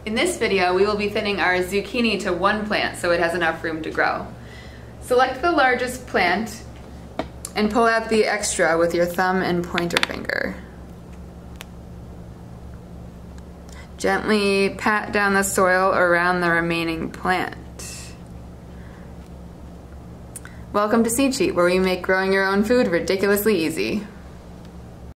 In this video, we will be thinning our zucchini to one plant so it has enough room to grow. Select the largest plant and pull out the extra with your thumb and pointer finger. Gently pat down the soil around the remaining plant. Welcome to Seed Sheet, where we make growing your own food ridiculously easy.